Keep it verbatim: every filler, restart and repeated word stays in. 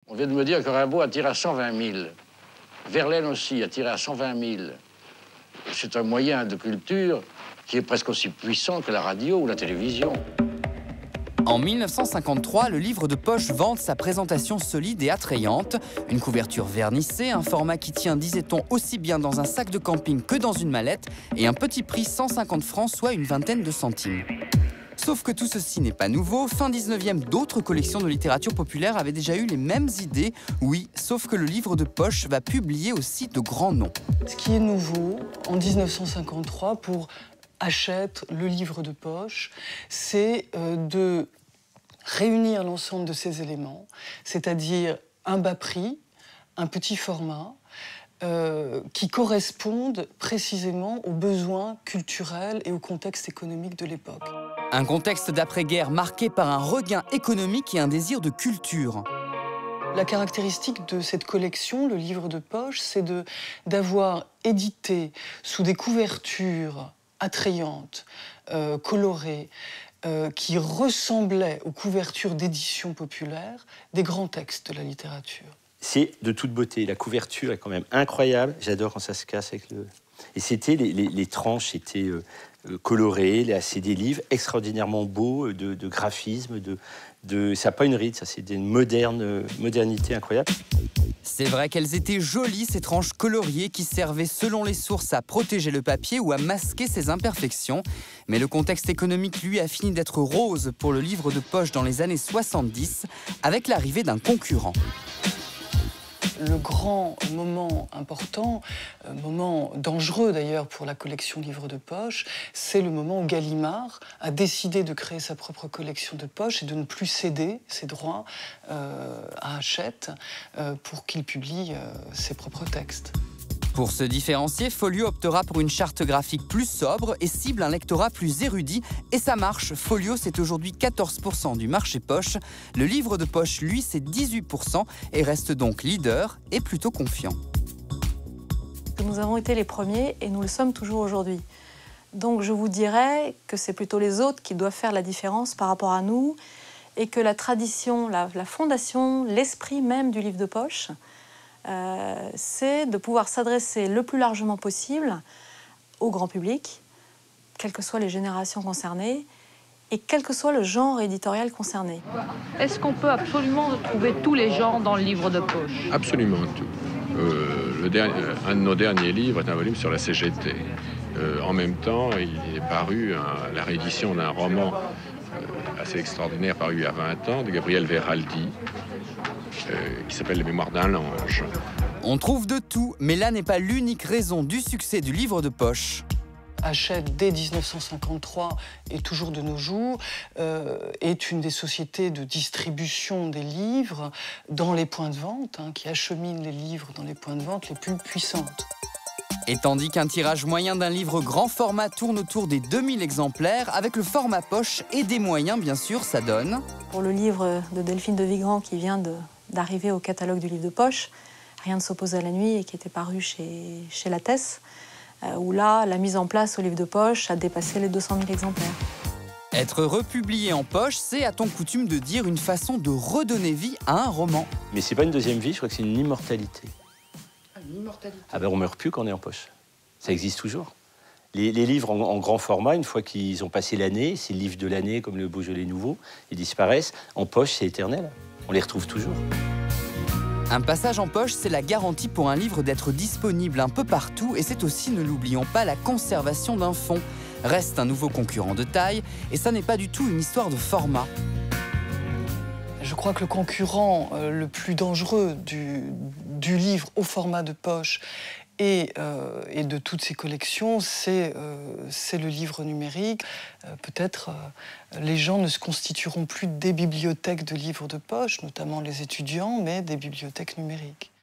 On vient de me dire que Rimbaud a tiré à cent vingt mille. Verlaine aussi a tiré à cent vingt mille. C'est un moyen de culture qui est presque aussi puissant que la radio ou la télévision. En mille neuf cent cinquante-trois, le livre de poche vante sa présentation solide et attrayante. Une couverture vernissée, un format qui tient, disait-on, aussi bien dans un sac de camping que dans une mallette, et un petit prix cent cinquante francs, soit une vingtaine de centimes. Sauf que tout ceci n'est pas nouveau. Fin dix-neuvième, d'autres collections de littérature populaire avaient déjà eu les mêmes idées. Oui, sauf que le livre de poche va publier aussi de grands noms. Ce qui est nouveau, en mille neuf cent cinquante-trois, pour Hachette, le livre de poche, c'est euh, de réunir l'ensemble de ces éléments, c'est-à-dire un bas prix, un petit format, euh, qui correspondent précisément aux besoins culturels et au contexte économique de l'époque. Un contexte d'après-guerre marqué par un regain économique et un désir de culture. La caractéristique de cette collection, le livre de poche, c'est de, d'avoir édité sous des couvertures attrayantes, euh, colorées, euh, qui ressemblaient aux couvertures d'éditions populaires des grands textes de la littérature. C'est de toute beauté. La couverture est quand même incroyable. J'adore quand ça se casse avec le... Et c'était, les, les, les tranches étaient euh, colorées, c'est des livres extraordinairement beaux, de, de graphisme, de, de... ça n'a pas une ride, ça c'est une moderne, modernité incroyable. C'est vrai qu'elles étaient jolies, ces tranches coloriées qui servaient selon les sources à protéger le papier ou à masquer ses imperfections. Mais le contexte économique, lui, a fini d'être rose pour le livre de poche dans les années soixante-dix, avec l'arrivée d'un concurrent. Le grand moment important, euh, moment dangereux d'ailleurs pour la collection livres de poche, c'est le moment où Gallimard a décidé de créer sa propre collection de poche et de ne plus céder ses droits euh, à Hachette euh, pour qu'il publie euh, ses propres textes. Pour se différencier, Folio optera pour une charte graphique plus sobre et cible un lectorat plus érudit. Et ça marche. Folio, c'est aujourd'hui quatorze pour cent du marché poche. Le livre de poche, lui, c'est dix-huit pour cent et reste donc leader et plutôt confiant. Nous avons été les premiers et nous le sommes toujours aujourd'hui. Donc je vous dirais que c'est plutôt les autres qui doivent faire la différence par rapport à nous et que la tradition, la, la fondation, l'esprit même du livre de poche, Euh, c'est de pouvoir s'adresser le plus largement possible au grand public, quelles que soient les générations concernées et quel que soit le genre éditorial concerné. Est-ce qu'on peut absolument trouver tous les genres dans le livre de poche? Absolument tout. Euh, le dernier, un de nos derniers livres est un volume sur la C G T. Euh, en même temps, il est paru un, la réédition d'un roman euh, assez extraordinaire paru il y a vingt ans de Gabriel Veraldi, Euh, qui s'appelle Les Mémoires d'un ange. On trouve de tout, mais là n'est pas l'unique raison du succès du livre de poche. Hachette, dès mille neuf cent cinquante-trois et toujours de nos jours, euh, est une des sociétés de distribution des livres dans les points de vente, hein, qui achemine les livres dans les points de vente les plus puissantes. Et tandis qu'un tirage moyen d'un livre grand format tourne autour des deux mille exemplaires, avec le format poche et des moyens, bien sûr, ça donne... Pour le livre de Delphine de Vigan qui vient de, d'arriver au catalogue du livre de poche, Rien ne s'oppose à la nuit, et qui était paru chez, chez Lattès, euh, où là, la mise en place au livre de poche a dépassé les deux cent mille exemplaires. Être republié en poche, c'est, a-t-on coutume de dire, une façon de redonner vie à un roman. Mais c'est pas une deuxième vie, je crois que c'est une immortalité. Une immortalité. Ah ben on meurt plus quand on est en poche. Ça existe toujours. Les, les livres en, en grand format, une fois qu'ils ont passé l'année, c'est le livre de l'année comme le Beaujolais nouveau, ils disparaissent. En poche, c'est éternel. On les retrouve toujours. Un passage en poche, c'est la garantie pour un livre d'être disponible un peu partout, et c'est aussi, ne l'oublions pas, la conservation d'un fonds. Reste un nouveau concurrent de taille, et ça n'est pas du tout une histoire de format. Je crois que le concurrent euh, le plus dangereux du, du livre au format de poche et, euh, et de toutes ces collections, c'est euh, le livre numérique. Euh, Peut-être euh, les gens ne se constitueront plus des bibliothèques de livres de poche, notamment les étudiants, mais des bibliothèques numériques.